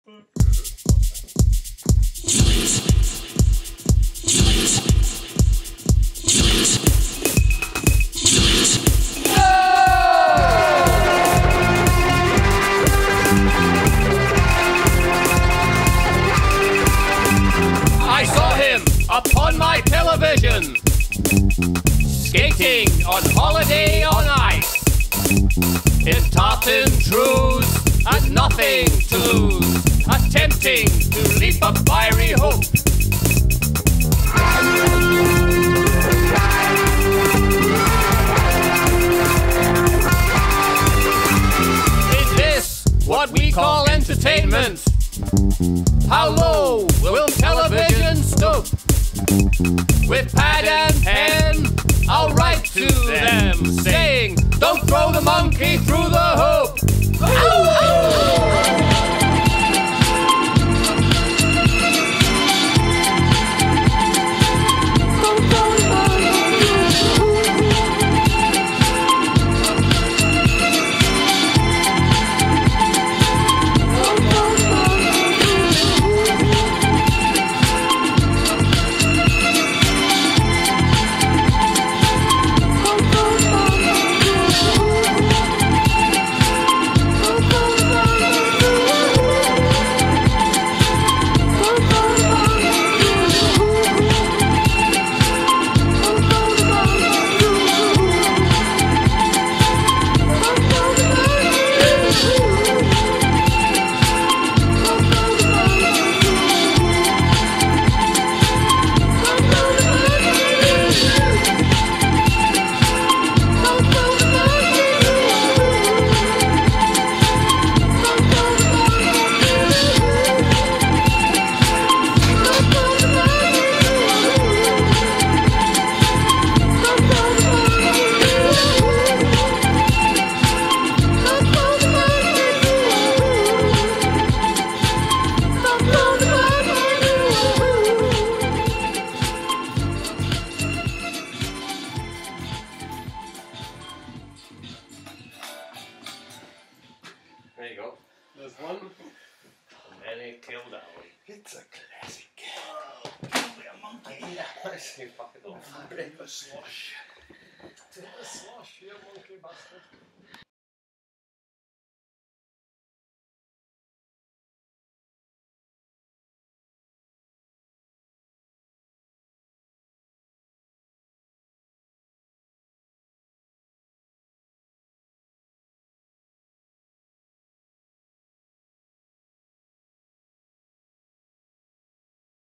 I saw him upon my television, skating on holiday on ice, in tartan trews and nothing to lose, attempting to leap a fiery hope. Is this what we call entertainment? How low will television stoop? With pad and pen, I'll write to them, saying, don't throw the monkey through the hoop. There you go. There's one, and then it killed that one. It's a classic. Can't be a monkey. You fucking Take a slosh. Take a slosh, you monkey bastard.